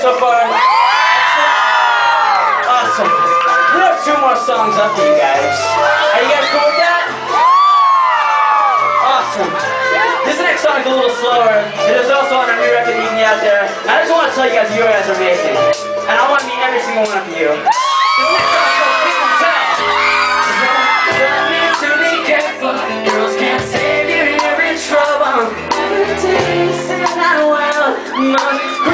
so far? Awesome. We have 2 more songs up to you guys. Are you guys cool with that? Awesome. This next song is a little slower. It is also on our new record you can get out there. I just want to tell you guys are amazing. And I want to meet every single one of you. This next song is called Kiss and Tell. Tell me to be careful. Girls can't save you, you're in trouble. Every day you say that well.